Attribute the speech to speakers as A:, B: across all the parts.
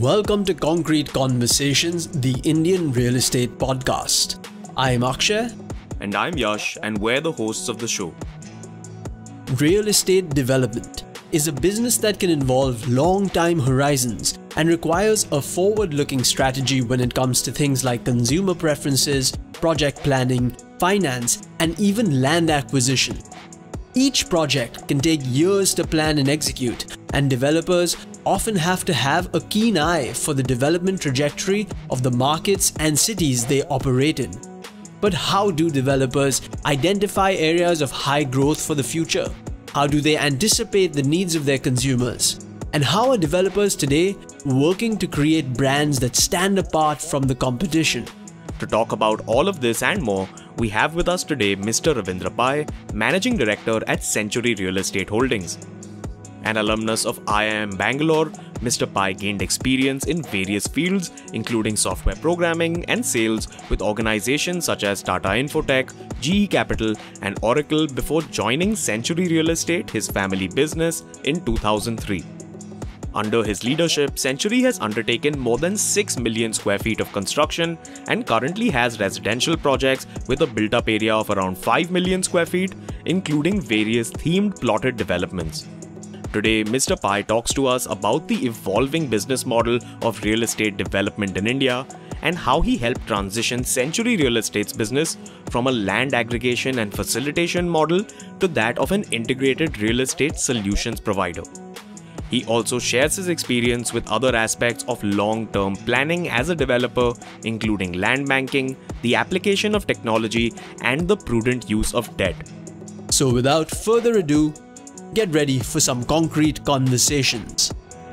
A: Welcome to Concrete Conversations, the Indian Real Estate Podcast. I'm Akshay.
B: And I'm Yash, and we're the hosts of the show.
A: Real estate development is a business that can involve long time horizons and requires a forward-looking strategy when it comes to things like consumer preferences, project planning, finance, and even land acquisition. Each project can take years to plan and execute, and developers often have to have a keen eye for the development trajectory of the markets and cities they operate in. But how do developers identify areas of high growth for the future? How do they anticipate the needs of their consumers? And how are developers today working to create brands that stand apart from the competition?
B: To talk about all of this and more, we have with us today Mr. Ravindra Pai, Managing Director at Century Real Estate Holdings. An alumnus of IIM Bangalore, Mr. Pai gained experience in various fields, including software programming and sales with organizations such as Tata Infotech, GE Capital, and Oracle before joining Century Real Estate, his family business, in 2003. Under his leadership, Century has undertaken more than 6 million square feet of construction and currently has residential projects with a built-up area of around 5 million square feet, including various themed plotted developments. Today, Mr. Pai talks to us about the evolving business model of real estate development in India and how he helped transition Century Real Estate's business from a land aggregation and facilitation model to that of an integrated real estate solutions provider. He also shares his experience with other aspects of long-term planning as a developer, including land banking, the application of technology, and the prudent use of debt.
A: So without further ado, get ready for some concrete conversations.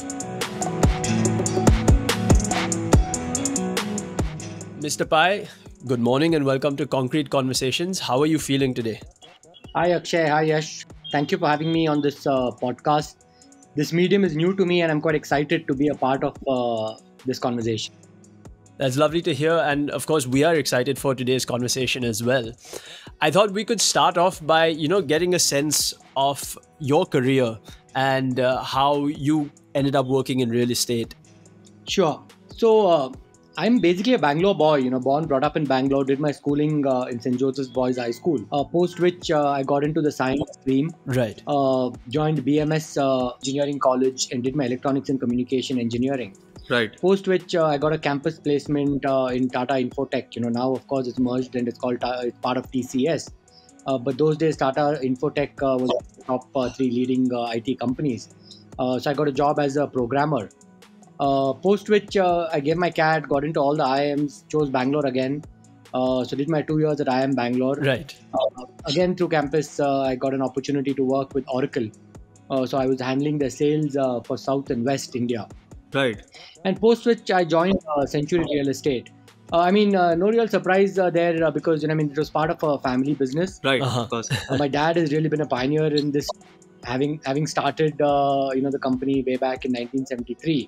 A: Mr. Pai, good morning and welcome to Concrete Conversations. How are you feeling today?
C: Hi Akshay, hi Yash. Thank you for having me on this podcast. This medium is new to me and I'm quite excited to be a part of this conversation.
A: That's lovely to hear, and of course we are excited for today's conversation as well. I thought we could start off by, getting a sense of your career and how you ended up working in real estate.
C: Sure. So I'm basically a Bangalore boy, born, brought up in Bangalore, did my schooling in St. Joseph's Boys High School, post which I got into the science stream.
A: Right.
C: Joined BMS Engineering College and did my electronics and communication engineering.
A: Right.
C: Post which I got a campus placement in Tata Infotech. Now, of course, it's merged and it's it's part of TCS. But those days, Tata Infotech was the top 3 leading IT companies. So I got a job as a programmer. Post which I gave my CAT, got into all the IIMs, chose Bangalore again. So did my 2 years at IIM Bangalore.
A: Right.
C: Again, through campus, I got an opportunity to work with Oracle. So I was handling the sales for South and West India.
A: Right.
C: And post which I joined Century Real Estate. No real surprise there because, it was part of a family business.
B: Right, of course.
C: My dad has really been a pioneer in this, having started, the company way back in 1973.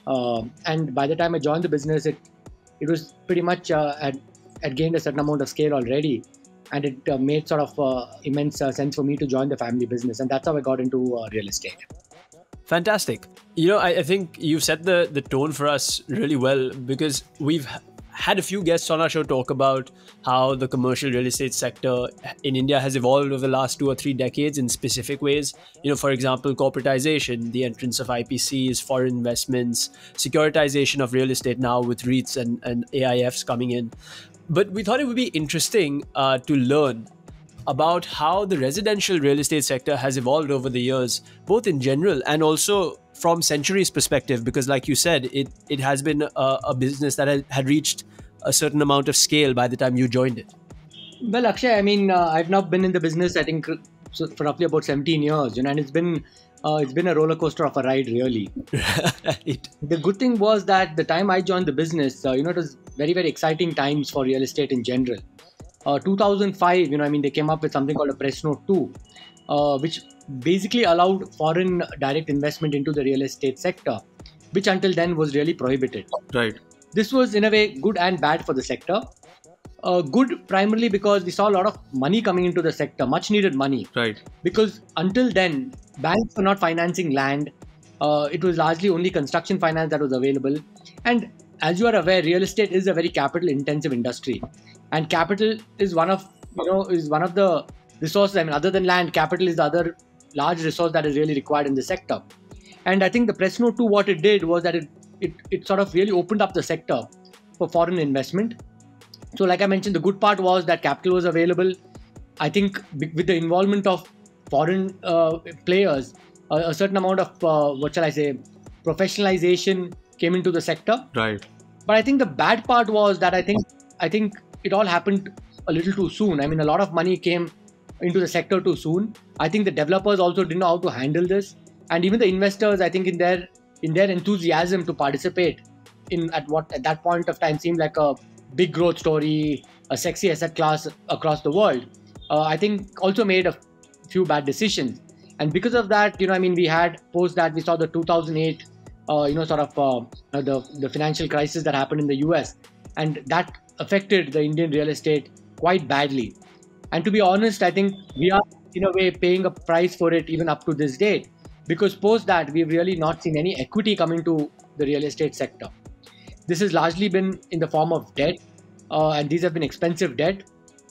C: And by the time I joined the business, it was pretty much had gained a certain amount of scale already. And it made sort of immense sense for me to join the family business. And that's how I got into real estate.
A: Fantastic. I think you've set the tone for us really well, because we've had a few guests on our show talk about how the commercial real estate sector in India has evolved over the last 2 or 3 decades in specific ways. For example, corporatization, the entrance of IPCs, foreign investments, securitization of real estate now with REITs and AIFs coming in. But we thought it would be interesting to learn about how the residential real estate sector has evolved over the years, both in general and also from Century's perspective, because like you said, it has been a business that had reached a certain amount of scale by the time you joined it.
C: Well, Akshay, I've now been in the business, I think, for roughly about 17 years, and it's been a roller coaster of a ride, really.
A: Right.
C: The good thing was that the time I joined the business, it was very, very exciting times for real estate in general. 2005, they came up with something called a Press Note 2, which basically allowed foreign direct investment into the real estate sector, which until then was really prohibited.
B: Right.
C: This was in a way good and bad for the sector. Good primarily because we saw a lot of money coming into the sector, much needed money.
B: Right.
C: Because until then, banks were not financing land. It was largely only construction finance that was available. And as you are aware, real estate is a very capital intensive industry, and capital is one of the resources. I mean, other than land, capital is the other large resource that is really required in the sector. And I think the press note 2, what it did was that it sort of really opened up the sector for foreign investment. So like I mentioned, the good part was that capital was available. I think with the involvement of foreign players, a certain amount of professionalization came into the sector.
B: Right.
C: But I think the bad part was that I think it all happened a little too soon. I mean, a lot of money came into the sector too soon. I think the developers also didn't know how to handle this, and even the investors, I think in their enthusiasm to participate at that point of time seemed like a big growth story, a sexy asset class across the world. I think also made a few bad decisions, and because of that, we had post that we saw the 2008, the financial crisis that happened in the US, and that affected the Indian real estate quite badly. And to be honest, I think we are in a way paying a price for it even up to this date, because post that we've really not seen any equity coming to the real estate sector. This has largely been in the form of debt, and these have been expensive debt.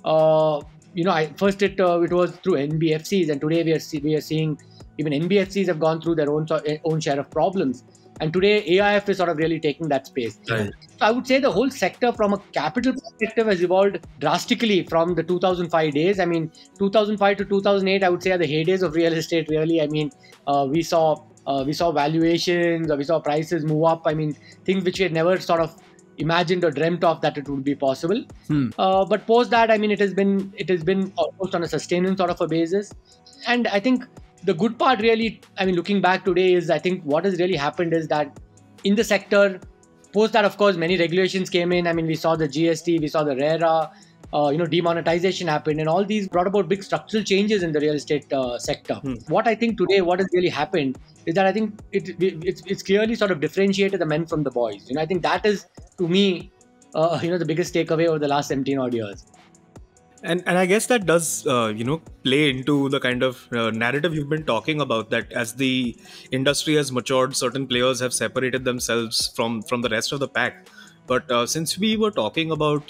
C: First it was through NBFCs, and today we are seeing even NBFCs have gone through their own share of problems. And today AIF is sort of really taking that space.
B: Right.
C: So I would say the whole sector from a capital perspective has evolved drastically from the 2005 days. I mean, 2005 to 2008, I would say are the heydays of real estate, really. I mean, we saw valuations, or we saw prices move up. I mean, things which we had never sort of imagined or dreamt of that it would be possible. But post that, I mean, it has been almost on a sustained sort of a basis. And I think the good part really, I mean, looking back today, is I think what has really happened is that in the sector, post that, of course, many regulations came in. I mean, we saw the GST, we saw the RERA, demonetization happened, and all these brought about big structural changes in the real estate sector. What I think today, what has really happened is that I think it's clearly sort of differentiated the men from the boys. I think that is, to me, the biggest takeaway over the last 17 odd years.
B: And I guess that does play into the kind of narrative you've been talking about, that as the industry has matured, certain players have separated themselves from the rest of the pack. But since we were talking about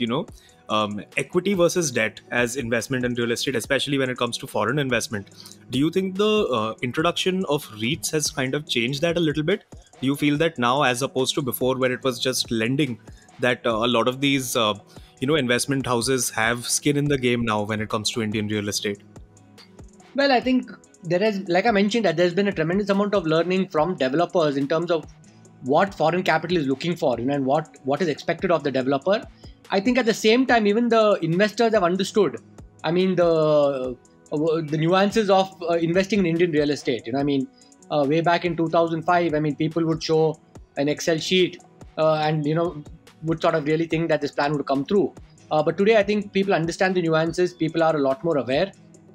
B: equity versus debt as investment in real estate, especially when it comes to foreign investment, do you think the introduction of REITs has kind of changed that a little bit? Do you feel that now, as opposed to before where it was just lending, that a lot of these investment houses have skin in the game now when it comes to Indian real estate?
C: Well, I think there is, like I mentioned, that there's been a tremendous amount of learning from developers in terms of what foreign capital is looking for, and what is expected of the developer. I think at the same time, even the investors have understood, I mean, the nuances of investing in Indian real estate. Way back in 2005, I mean, people would show an Excel sheet and would sort of really think that this plan would come through. But today, I think people understand the nuances. People are a lot more aware.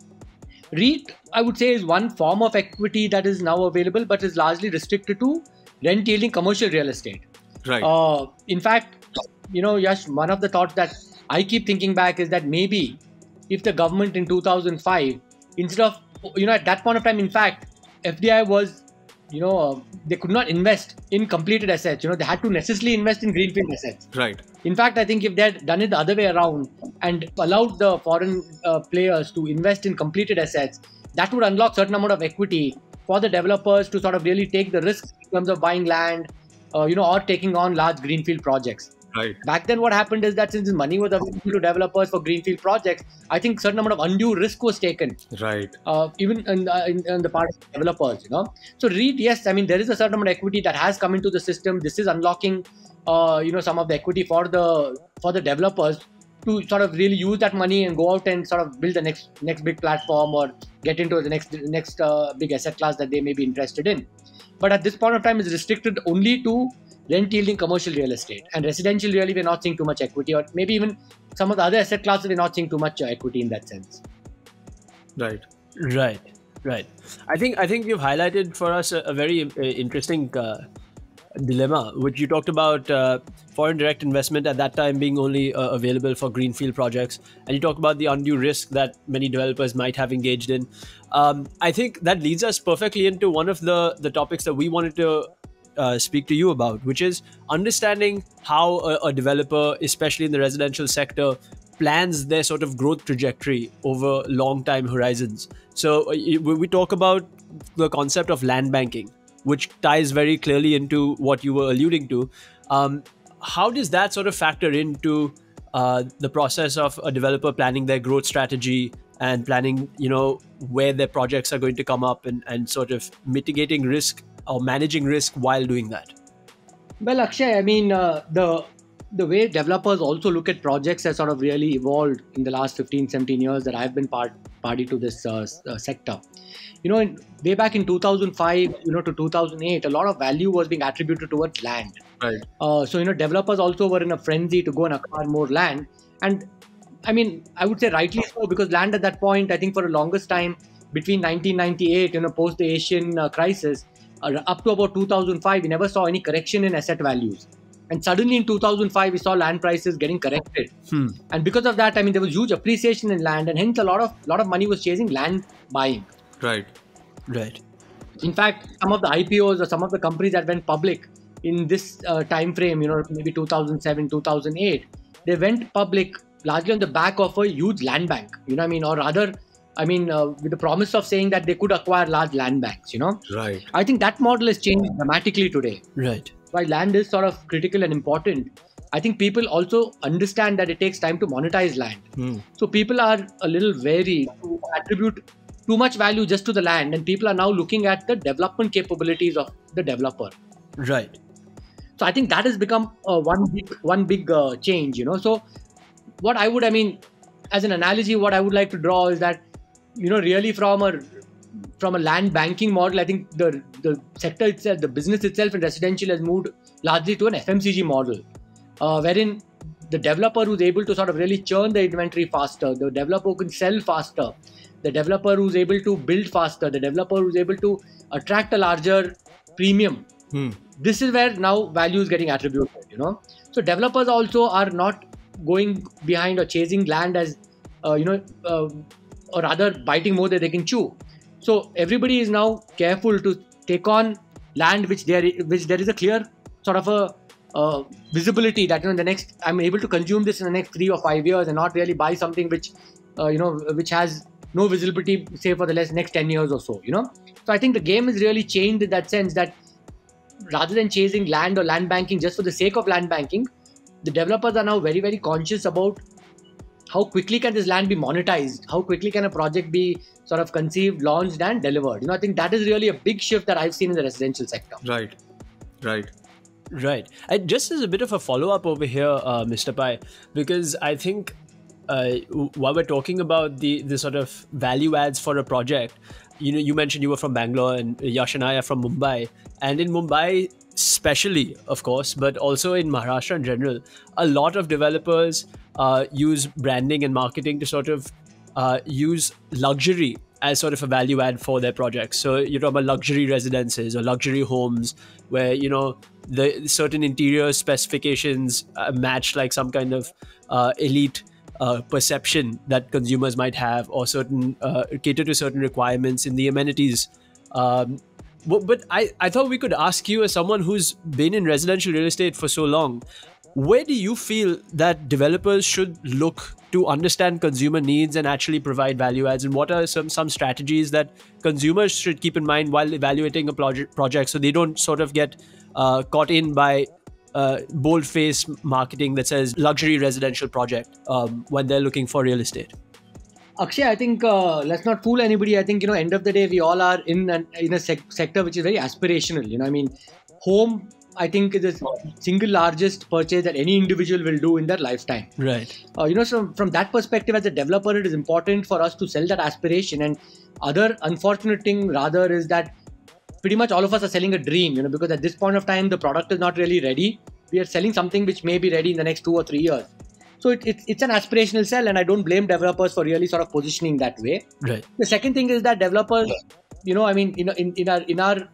C: REIT, I would say, is one form of equity that is now available, but is largely restricted to rent-yielding commercial real estate.
B: Right.
C: In fact, Yash, one of the thoughts that I keep thinking back is that maybe if the government in 2005, instead of, at that point of time, in fact, FDI was, they could not invest in completed assets. They had to necessarily invest in greenfield assets.
B: Right.
C: In fact, I think if they had done it the other way around and allowed the foreign players to invest in completed assets, that would unlock certain amount of equity for the developers to sort of really take the risk in terms of buying land, or taking on large greenfield projects.
B: Right.
C: Back then, what happened is that since money was available to developers for greenfield projects, I think certain amount of undue risk was taken.
B: Right.
C: Even in the part of developers, So REIT, yes, I mean, there is a certain amount of equity that has come into the system. This is unlocking, some of the equity for the developers to sort of really use that money and go out and sort of build the next big platform, or get into the next big asset class that they may be interested in. But at this point of time, it's restricted only to rent-yielding commercial real estate. And residential, really, we're not seeing too much equity, or maybe even some of the other asset classes, we're not seeing too much equity in that sense.
B: Right.
A: I think you've highlighted for us a very interesting dilemma, which you talked about foreign direct investment at that time being only available for greenfield projects, and you talked about the undue risk that many developers might have engaged in. I think that leads us perfectly into one of the topics that we wanted to speak to you about, which is understanding how a developer, especially in the residential sector, plans their sort of growth trajectory over long time horizons. So we talk about the concept of land banking, which ties very clearly into what you were alluding to. How does that sort of factor into the process of a developer planning their growth strategy and planning, where their projects are going to come up, and sort of mitigating risk or managing risk while doing that?
C: Well, Akshay, I mean, the way developers also look at projects has sort of really evolved in the last 15, 17 years that I've been party to this sector. Way back in 2005, to 2008, a lot of value was being attributed towards land.
B: Right.
C: So, developers also were in a frenzy to go and acquire more land. And I mean, I would say rightly so, because land at that point, I think for the longest time, between 1998, post the Asian crisis, up to about 2005, we never saw any correction in asset values. And suddenly in 2005, we saw land prices getting corrected. And because of that, I mean, there was huge appreciation in land, and hence a lot of money was chasing land buying.
B: Right.
C: In fact, some of the IPOs or some of the companies that went public in this time frame, maybe 2007, 2008, they went public largely on the back of a huge land bank, or rather, with the promise of saying that they could acquire large land banks,
B: Right.
C: I think that model has changed dramatically today.
A: Right.
C: While land is sort of critical and important, I think people also understand that it takes time to monetize land. So people are a little wary to attribute too much value just to the land, and people are now looking at the development capabilities of the developer.
A: Right.
C: So I think that has become one big change. So what as an analogy, what I would like to draw is that, really from a land banking model, I think the sector itself, the business itself in residential has moved largely to an FMCG model, wherein the developer who's able to sort of really churn the inventory faster, the developer who can sell faster, the developer who's able to build faster, the developer who's able to attract a larger premium. This is where now value is getting attributed, So developers also are not going behind or chasing land as, or rather biting more than they can chew. So everybody is now careful to take on land which there is a clear sort of a visibility that in the next I'm able to consume this in the next 3 or 5 years, and not really buy something which which has no visibility, say for the next 10 years or so. So I think the game has really changed in that sense that rather than chasing land or land banking just for the sake of land banking, the developers are now very, very conscious about how quickly can this land be monetized, how quickly can a project be sort of conceived, launched and delivered. I think that is really a big shift that I've seen in the residential sector.
A: Right. And just as a bit of a follow-up over here, Mr. Pai, because I think while we're talking about the sort of value adds for a project, you mentioned you were from Bangalore and Yash and I are from Mumbai. And in Mumbai especially, of course, but also in Maharashtra in general, a lot of developers use branding and marketing to sort of use luxury as sort of a value add for their projects. So you're talking about luxury residences or luxury homes where, the certain interior specifications match like some kind of elite perception that consumers might have, or certain cater to certain requirements in the amenities. But I thought we could ask you, as someone who's been in residential real estate for so long, where do you feel that developers should look to understand consumer needs and actually provide value adds? And what are some strategies that consumers should keep in mind while evaluating a project so they don't sort of get caught in by bold-faced marketing that says luxury residential project when they're looking for real estate?
C: Akshay, I think let's not fool anybody. I think, end of the day, we all are in a sector which is very aspirational. Home, I think, is the single largest purchase that any individual will do in their lifetime.
A: Right.
C: So from that perspective, as a developer, it is important for us to sell that aspiration. And other unfortunate thing rather is that pretty much all of us are selling a dream, because at this point of time, the product is not really ready. We are selling something which may be ready in the next 2 or 3 years. So it's an aspirational sell, and I don't blame developers for really sort of positioning that way.
A: Right.
C: The second thing is that developers, in our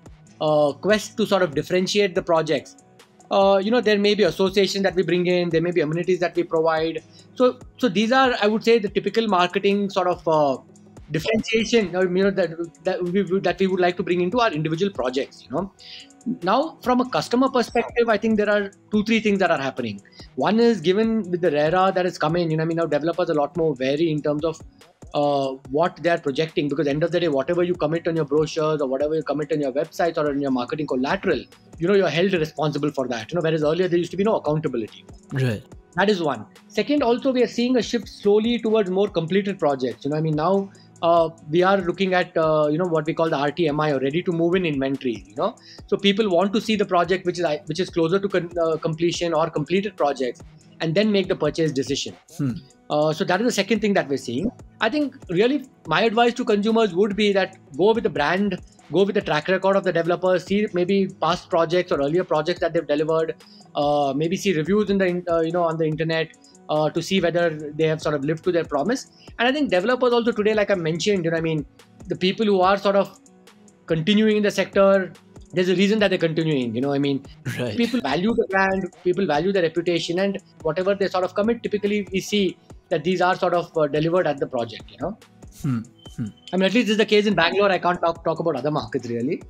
C: quest to sort of differentiate the projects. There may be association that we bring in, there may be amenities that we provide. So these are, I would say, the typical marketing sort of differentiation, that we would like to bring into our individual projects. Now, from a customer perspective, I think there are 2-3 things that are happening. One is, given with the era that is coming, now developers are a lot more wary in terms of what they are projecting, because end of the day, whatever you commit on your brochures or whatever you commit on your websites or on your marketing collateral, you're held responsible for that. Whereas earlier there used to be no accountability.
A: Right.
C: That is one. Second, also we are seeing a shift slowly towards more completed projects. Now we are looking at what we call the RTMI, or ready to move in inventory. So people want to see the project which is closer to completion or completed projects, and then make the purchase decision. So that is the second thing that we're seeing. I think really my advice to consumers would be that go with the brand, go with the track record of the developers, see maybe past projects or earlier projects that they've delivered, maybe see reviews in the on the internet to see whether they have sort of lived to their promise. And I think developers also today, like I mentioned, the people who are sort of continuing in the sector, there's a reason that they're continuing.
A: Right.
C: People value the brand, people value the reputation, and whatever they sort of commit, typically we see that these are sort of delivered at the project. At least this is the case in Bangalore. I can't talk about other markets really.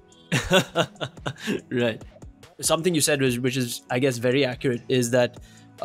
A: Right. Something you said which is, I guess, very accurate, is that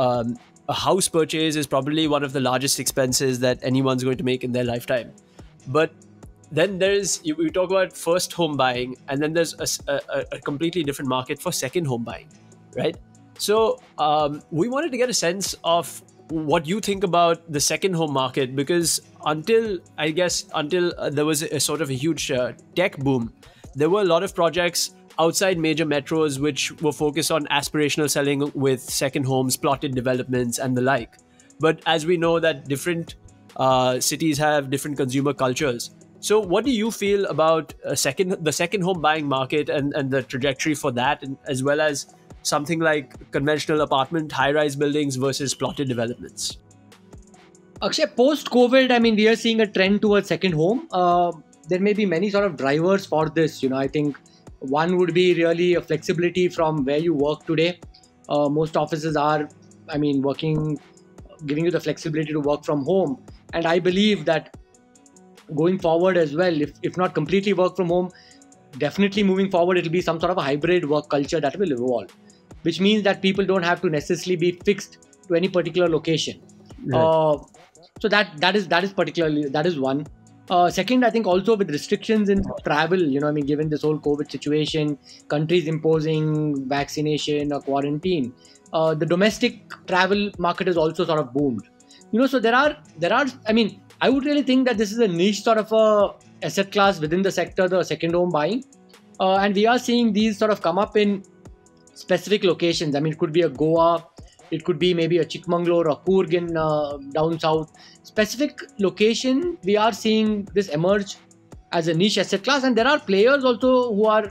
A: a house purchase is probably one of the largest expenses that anyone's going to make in their lifetime. But then we talk about first home buying, and then there's a completely different market for second home buying, right? So we wanted to get a sense of what you think about the second home market, because until there was a sort of a huge tech boom, there were a lot of projects outside major metros which were focused on aspirational selling with second homes, plotted developments, and the like. But as we know that different cities have different consumer cultures. So what do you feel about the second home buying market and the trajectory for that, and as well as something like conventional apartment high-rise buildings versus plotted developments?
C: Akshay, post-COVID, we are seeing a trend towards second home. There may be many sort of drivers for this. I think one would be really a flexibility from where you work today. Most offices are, giving you the flexibility to work from home. And I believe that going forward as well, if not completely work from home, definitely moving forward, it'll be some sort of a hybrid work culture that will evolve, which means that people don't have to necessarily be fixed to any particular location. Right. So that is one. Second, I think also with restrictions in travel, given this whole COVID situation, countries imposing vaccination or quarantine, the domestic travel market has also sort of boomed. So there are, I would really think that this is a niche sort of a asset class within the sector, the second home buying. And we are seeing these sort of come up in specific locations. It could be a Goa, it could be maybe a Chikmagalur or Coorg in down south. Specific location, we are seeing this emerge as a niche asset class. And there are players also who are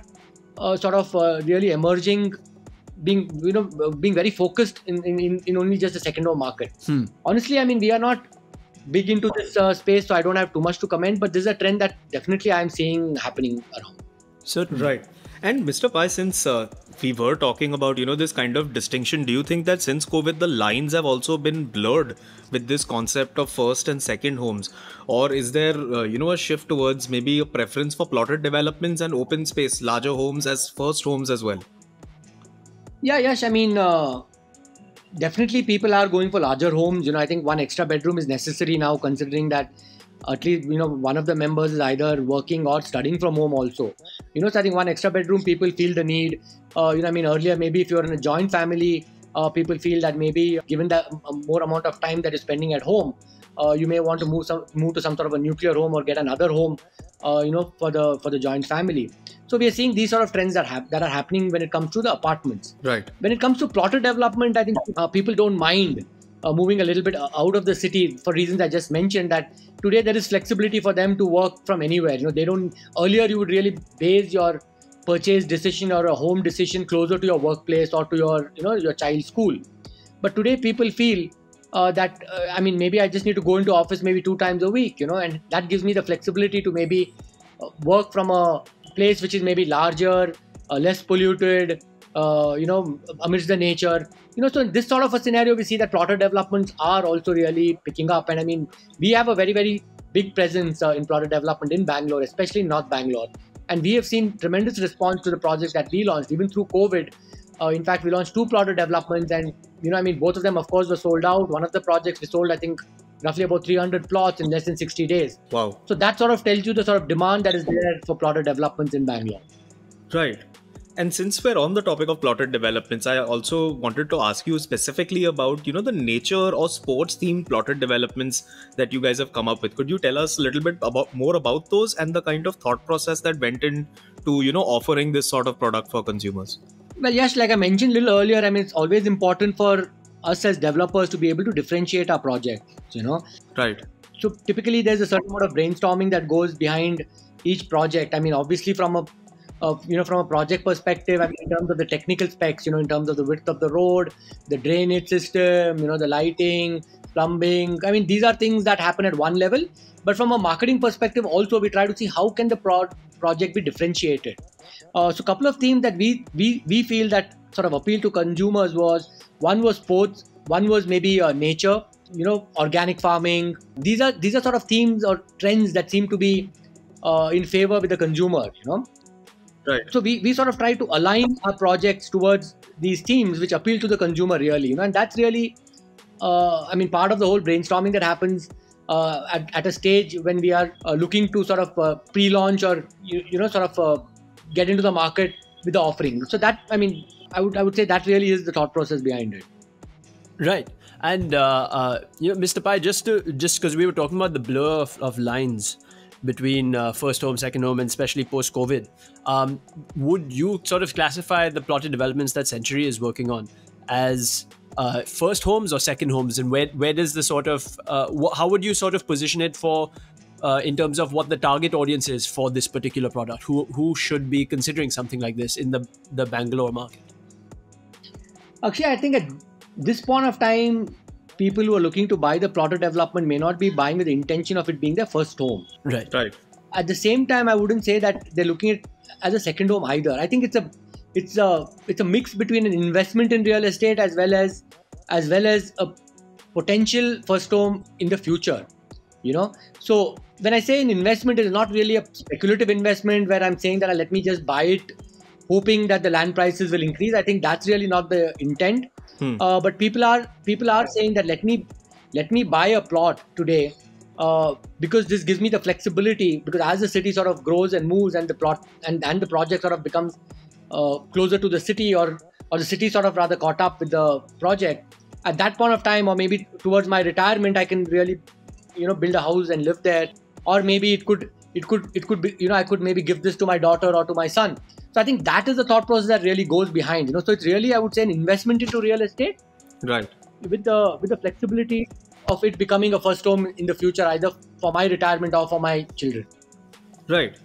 C: really emerging, being very focused in only just the second home market. Honestly, we are not big into this space, so I don't have too much to comment, but this is a trend that definitely I am seeing happening around.
B: Certainly. Right. And Mr. Pai, since we were talking about, this kind of distinction, do you think that since COVID, the lines have also been blurred with this concept of first and second homes? Or is there, a shift towards maybe a preference for plotted developments and open space, larger homes as first homes as well?
C: Yeah, Yash, definitely people are going for larger homes. I think one extra bedroom is necessary now, considering that at least, one of the members is either working or studying from home also. So I think one extra bedroom, people feel the need. Earlier, maybe if you're in a joint family, people feel that maybe given the more amount of time that you're spending at home, you may want to move to some sort of a nuclear home or get another home, for the joint family. So we are seeing these sort of trends that are happening when it comes to the apartments.
B: Right.
C: When it comes to plotted development, I think people don't mind moving a little bit out of the city for reasons I just mentioned, that today there is flexibility for them to work from anywhere. Earlier you would really base your purchase decision or a home decision closer to your workplace or to your child's school. But today people feel that, maybe I just need to go into office maybe 2 times a week, and that gives me the flexibility to maybe work from a place which is maybe larger, less polluted, amidst the nature. So in this sort of a scenario, we see that plotter developments are also really picking up. And I mean, we have a very, very big presence in plotter development in Bangalore, especially in North Bangalore. And we have seen tremendous response to the projects that we launched, even through COVID. In fact, we launched 2 plotter developments, and both of them, of course, were sold out. One of the projects we sold, I think, roughly about 300 plots in less than 60 days.
B: Wow.
C: So that sort of tells you the sort of demand that is there for plotter developments in Bangalore.
B: Right. And since we're on the topic of plotted developments, I also wanted to ask you specifically about, the nature or sports themed plotted developments that you guys have come up with. Could you tell us a little bit more about those and the kind of thought process that went into, offering this sort of product for consumers?
C: Well, yes, like I mentioned a little earlier, it's always important for us as developers to be able to differentiate our projects,
B: Right.
C: So typically there's a certain amount of brainstorming that goes behind each project. Obviously from a project perspective, in terms of the technical specs, in terms of the width of the road, the drainage system, the lighting, plumbing. These are things that happen at one level. But from a marketing perspective, also we try to see how can the project be differentiated. So a couple of themes that we feel that sort of appeal to consumers one was sports, one was maybe nature, organic farming. These are sort of themes or trends that seem to be in favor with the consumer,
B: Right.
C: So we sort of try to align our projects towards these themes which appeal to the consumer really, and that's really, part of the whole brainstorming that happens at a stage when we are looking to sort of pre-launch or get into the market with the offering. So that I would say that really is the thought process behind it.
A: Right. And Mr. Pai, just because we were talking about the blur of lines between first home, second home, and especially post-COVID, would you sort of classify the plotted developments that Century is working on as first homes or second homes, and where does the sort of how would you sort of position it for in terms of what the target audience is for this particular product? Who should be considering something like this in the Bangalore market?
C: Actually, I think at this point of time, people who are looking to buy the plotter development may not be buying with the intention of it being their first home.
A: Right.
C: At the same time, I wouldn't say that they're looking at it as a second home either. I think it's a mix between an investment in real estate as well as a potential first home in the future. So when I say an investment, it is not really a speculative investment where I'm saying that let me just buy it hoping that the land prices will increase. I think that's really not the intent. But people are saying that let me buy a plot today because this gives me the flexibility, because as the city sort of grows and moves and the plot and the project sort of becomes closer to the city, or the city sort of rather caught up with the project, at that point of time, or maybe towards my retirement, I can really build a house and live there. Or maybe it could be, I could maybe give this to my daughter or to my son. So I think that is the thought process that really goes behind, So it's really, I would say, an investment into real estate,
B: Right.
C: With the flexibility of it becoming a first home in the future, either for my retirement or for my children.
B: Right.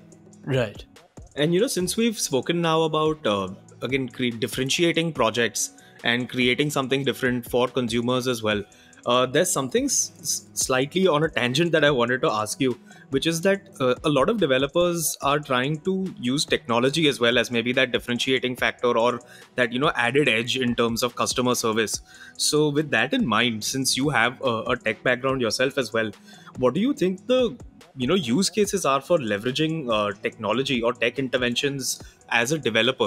B: And since we've spoken now about again differentiating projects and creating something different for consumers as well, there's something slightly on a tangent that I wanted to ask you, which is that a lot of developers are trying to use technology as well as maybe that differentiating factor or that added edge in terms of customer service. So with that in mind, since you have a tech background yourself as well, what do you think the use cases are for leveraging technology or tech interventions as a developer?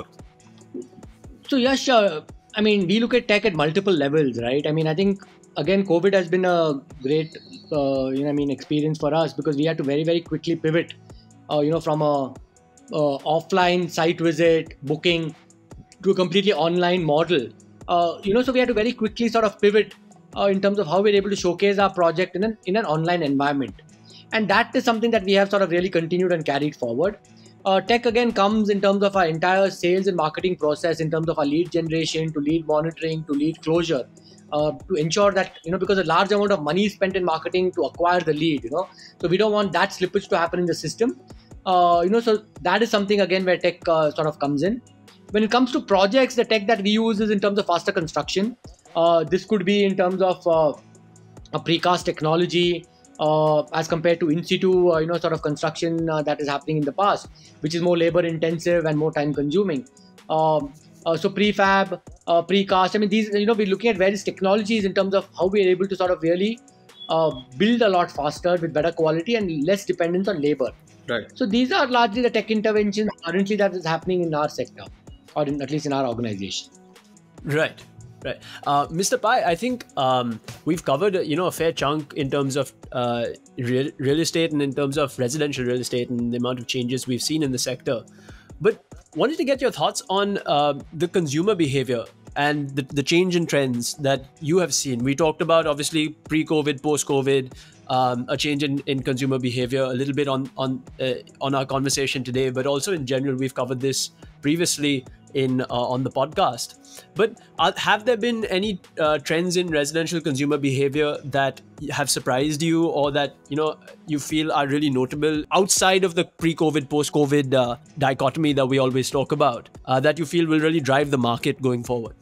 C: So yes, we look at tech at multiple levels, right? I think again, COVID has been a great, experience for us, because we had to very, very quickly pivot, from a offline site visit booking to a completely online model. So we had to very quickly sort of pivot in terms of how we're able to showcase our project in an online environment, and that is something that we have sort of really continued and carried forward. Tech again comes in terms of our entire sales and marketing process, in terms of our lead generation to lead monitoring to lead closure. To ensure that, because a large amount of money is spent in marketing to acquire the lead, so we don't want that slippage to happen in the system. So that is something again where tech sort of comes in. When it comes to projects, the tech that we use is in terms of faster construction. This could be in terms of a precast technology, as compared to in situ, sort of construction that is happening in the past, which is more labor intensive and more time consuming. So prefab, precast. I mean, these, we're looking at various technologies in terms of how we are able to sort of really build a lot faster with better quality and less dependence on labor.
B: Right.
C: So these are largely the tech interventions currently that is happening in our sector, or at least in our organization.
A: Right. Right. Mr. Pai, I think we've covered, a fair chunk in terms of real estate and in terms of residential real estate and the amount of changes we've seen in the sector. But wanted to get your thoughts on the consumer behavior and the change in trends that you have seen. We talked about, obviously, pre-COVID, post-COVID, a change in consumer behavior, a little bit on our conversation today, but also in general, we've covered this previously on the podcast. But have there been any trends in residential consumer behavior that have surprised you, or that you feel are really notable outside of the pre-COVID, post-COVID dichotomy that we always talk about, that you feel will really drive the market going forward?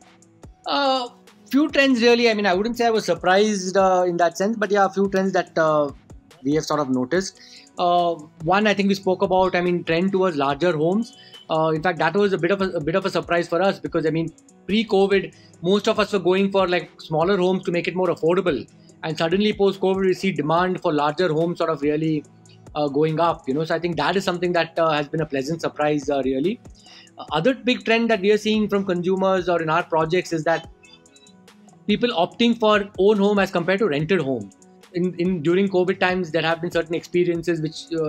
C: Few trends really. I mean, I wouldn't say I was surprised in that sense, but yeah, a few trends that we have sort of noticed. One, I think we spoke about. I mean, trend towards larger homes. In fact, that was a bit of a surprise for us, because I mean, pre-COVID, most of us were going for like smaller homes to make it more affordable, and suddenly post-COVID, we see demand for larger homes sort of really going up. So I think that is something that has been a pleasant surprise, really. Other big trend that we are seeing from consumers or in our projects is that people opting for own home as compared to rented home. During COVID times, there have been certain experiences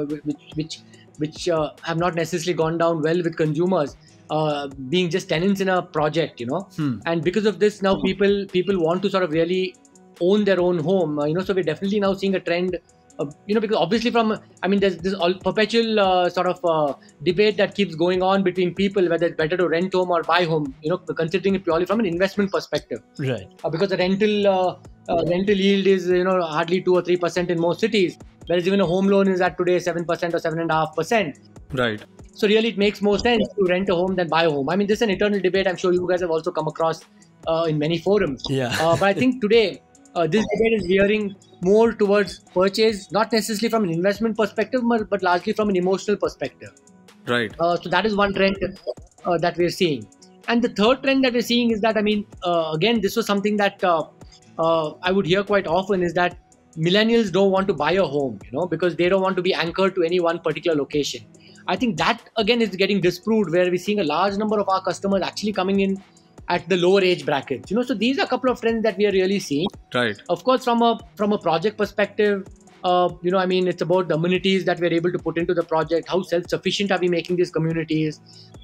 C: which have not necessarily gone down well with consumers, being just tenants in a project, And because of this, now people want to sort of really own their own home, So we're definitely now seeing a trend. Because obviously there's this perpetual sort of debate that keeps going on between people whether it's better to rent home or buy home, considering it purely from an investment perspective.
A: Right.
C: Because the rental yield is, hardly 2 or 3% in most cities, whereas even a home loan is at today 7% or 7.5%.
B: Right.
C: So really it makes more sense to rent a home than buy a home. I mean, this is an eternal debate. I'm sure you guys have also come across in many forums.
A: Yeah.
C: But I think today, this debate is veering more towards purchase, not necessarily from an investment perspective, but largely from an emotional perspective.
B: Right.
C: So that is one trend that we're seeing. And the third trend that we're seeing is that, again, this was something that I would hear quite often, is that millennials don't want to buy a home, because they don't want to be anchored to any one particular location. I think that, again, is getting disproved, where we're seeing a large number of our customers actually coming in at the lower age brackets. So these are a couple of trends that we are really seeing.
B: Right.
C: Of course, from a project perspective, it's about the amenities that we're able to put into the project. How self-sufficient are we making these communities?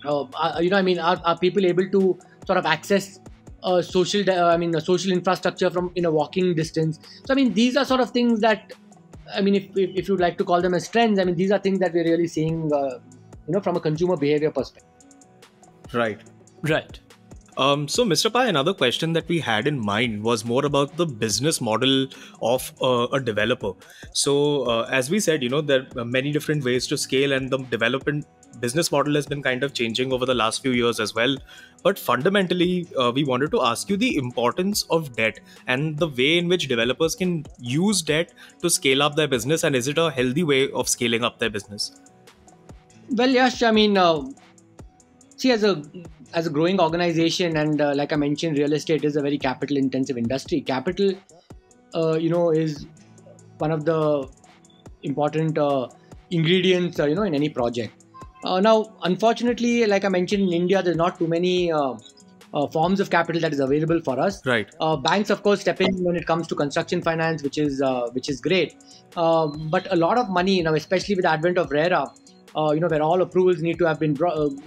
C: Are people able to sort of access social infrastructure from in a walking distance? So these are sort of things that, if you'd like to call them as trends, these are things that we're really seeing, from a consumer behavior perspective.
B: Right.
A: Right.
B: So, Mr. Pai, another question that we had in mind was more about the business model of a developer. So, as we said, there are many different ways to scale, and the development business model has been kind of changing over the last few years as well. But fundamentally, we wanted to ask you the importance of debt and the way in which developers can use debt to scale up their business, and is it a healthy way of scaling up their business?
C: Well, Yash, see, as a growing organization, and like I mentioned, real estate is a very capital intensive industry. Capital, is one of the important ingredients, in any project. Now, unfortunately, like I mentioned, in India, there's not too many forms of capital that is available for us.
B: Right.
C: Banks, of course, step in when it comes to construction finance, which is great. But a lot of money, especially with the advent of RERA, where all approvals need to have been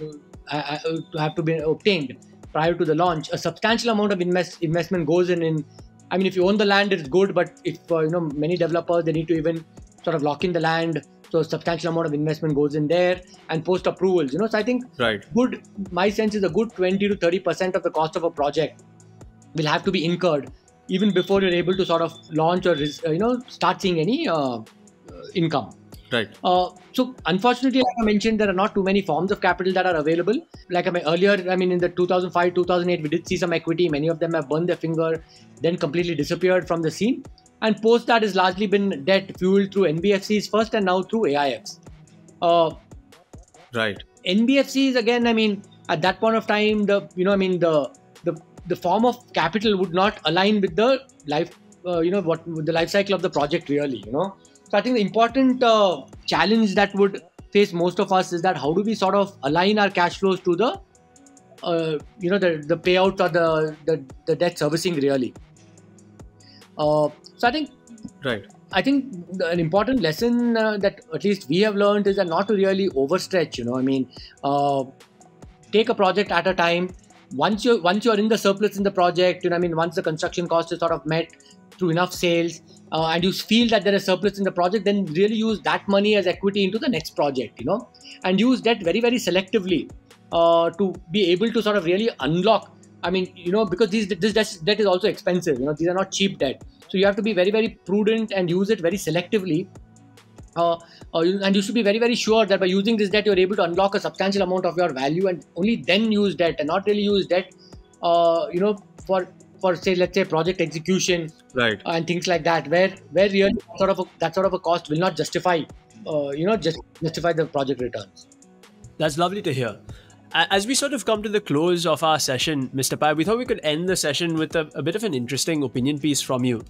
C: obtained prior to the launch. A substantial amount of investment goes in. If you own the land, it's good, but if many developers, they need to even sort of lock in the land. So a substantial amount of investment goes in there, and post approvals. So I think my sense is a good 20 to 30% of the cost of a project will have to be incurred even before you're able to sort of launch or start seeing any income.
B: Right.
C: So unfortunately, like I mentioned, there are not too many forms of capital that are available. Like earlier, in the 2005, 2008, we did see some equity. Many of them have burned their finger, then completely disappeared from the scene. and post that has largely been debt fueled through NBFCs first and now through AIFs.
B: Right.
C: NBFCs again, I mean, at that point of time, the form of capital would not align with the life, the life cycle of the project really, So I think the important challenge that would face most of us is that how do we sort of align our cash flows to the the payouts or the debt servicing really. So I think
B: Right.
C: An important lesson that at least we have learned is that not to really overstretch. Take a project at a time. Once you're in the surplus in the project, once the construction cost is sort of met through enough sales, and you feel that there is surplus in the project, then really use that money as equity into the next project, and use debt very, very selectively to be able to sort of really unlock. Because this debt is also expensive. These are not cheap debt. So you have to be very, very prudent and use it very selectively. And you should be very, very sure that by using this debt, you're able to unlock a substantial amount of your value, and only then use debt, and not really use debt, for say, let's say, project execution,
B: right,
C: and things like that, where really that sort of a cost will not justify, justify the project returns.
A: That's lovely to hear. As we sort of come to the close of our session, Mr. Pai, we thought we could end the session with a bit of an interesting opinion piece from you.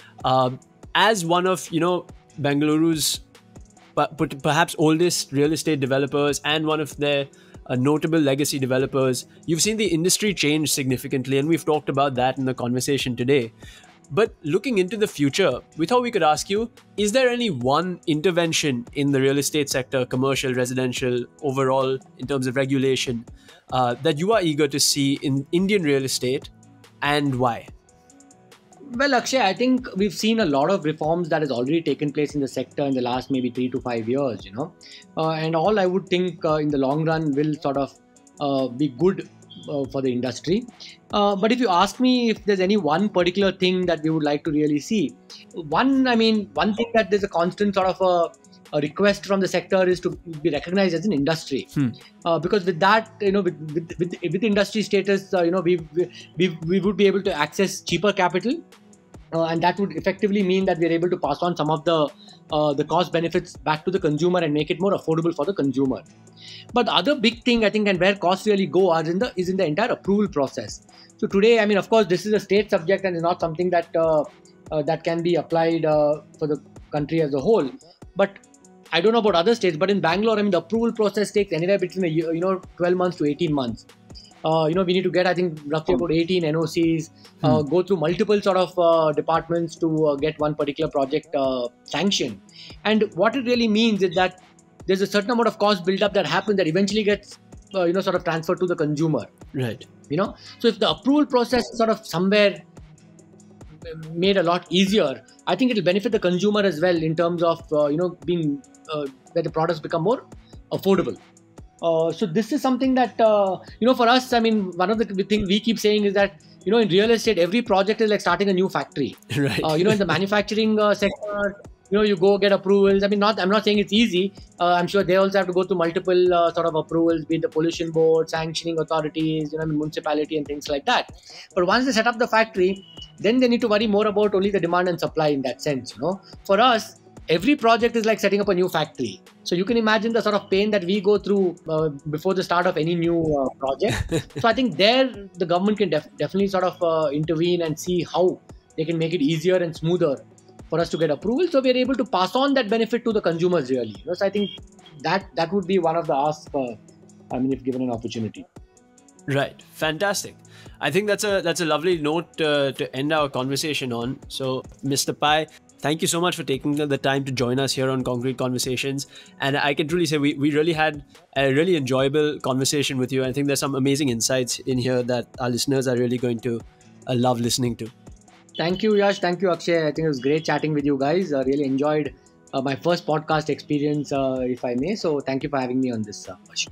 A: As one of, Bengaluru's perhaps oldest real estate developers and one of their notable legacy developers, you've seen the industry change significantly, and we've talked about that in the conversation today. But looking into the future, we thought we could ask you, is there any one intervention in the real estate sector, commercial, residential, overall, in terms of regulation, that you are eager to see in Indian real estate, and why?
C: Well, Akshay, I think we've seen a lot of reforms that has already taken place in the sector in the last maybe 3 to 5 years, and all I would think in the long run will sort of be good for the industry. But if you ask me if there's any one particular thing that we would like to really see, one thing that there's a constant sort of a request from the sector is to be recognized as an industry. Because with that, with industry status, we would be able to access cheaper capital. And that would effectively mean that we're able to pass on some of the cost benefits back to the consumer and make it more affordable for the consumer. But the other big thing, I think, and where costs really go is in the entire approval process. So today, of course, this is a state subject and is not something that that can be applied for the country as a whole. But I don't know about other states, but in Bangalore, the approval process takes anywhere between 12 months to 18 months. We need to get, I think, roughly about 18 NOCs, go through multiple sort of departments to get one particular project sanctioned. And what it really means is that there's a certain amount of cost build-up that happens that eventually gets, sort of transferred to the consumer.
A: Right.
C: So if the approval process is sort of somewhere made a lot easier, I think it will benefit the consumer as well in terms of, being where the products become more affordable. So this is something that, for us, one of the things we keep saying is that, in real estate, every project is like starting a new factory.
A: Right.
C: In the manufacturing sector, you go get approvals. I'm not saying it's easy. I'm sure they also have to go through multiple sort of approvals, be it the pollution board, sanctioning authorities, municipality and things like that. But once they set up the factory, then they need to worry more about only the demand and supply in that sense. For us, every project is like setting up a new factory. So you can imagine the sort of pain that we go through before the start of any new project. So I think there the government can definitely sort of intervene and see how they can make it easier and smoother for us to get approval. So we're able to pass on that benefit to the consumers really. So I think that would be one of the asks, if given an opportunity.
A: Right. Fantastic. I think that's a lovely note to end our conversation on. So, Mr. Pai, thank you so much for taking the time to join us here on Concrete Conversations. And I can truly say we really had a really enjoyable conversation with you. I think there's some amazing insights in here that our listeners are really going to love listening to.
C: Thank you, Yash. Thank you, Akshay. I think it was great chatting with you guys. I really enjoyed my first podcast experience, if I may. So thank you for having me on this.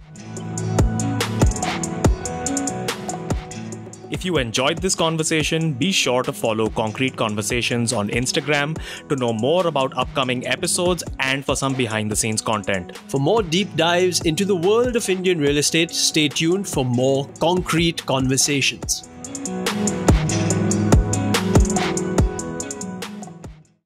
B: If you enjoyed this conversation, be sure to follow Concrete Conversations on Instagram to know more about upcoming episodes and for some behind-the-scenes content.
A: For more deep dives into the world of Indian real estate, stay tuned for more Concrete Conversations.